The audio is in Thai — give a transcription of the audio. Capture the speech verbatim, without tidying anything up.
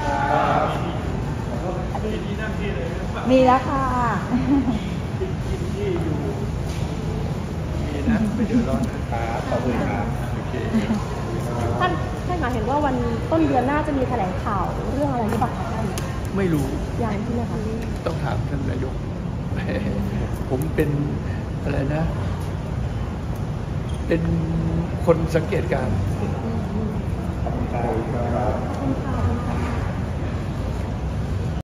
มีแล้วค่ะที่อยู่มีนะไม่เดือดร้อนนะครับขอบคุณครับโอเคท่านท่านหมายเห็นว่าวันต้นเดือนหน้าจะมีแถลงข่าวเรื่องอะไรหรือเปล่าคะท่านไม่รู้ยังใช่ไหมคะต้องถามท่านนายกผมเป็นอะไรนะ เป็นคนสังเกตการณ์ขอบคุณครับ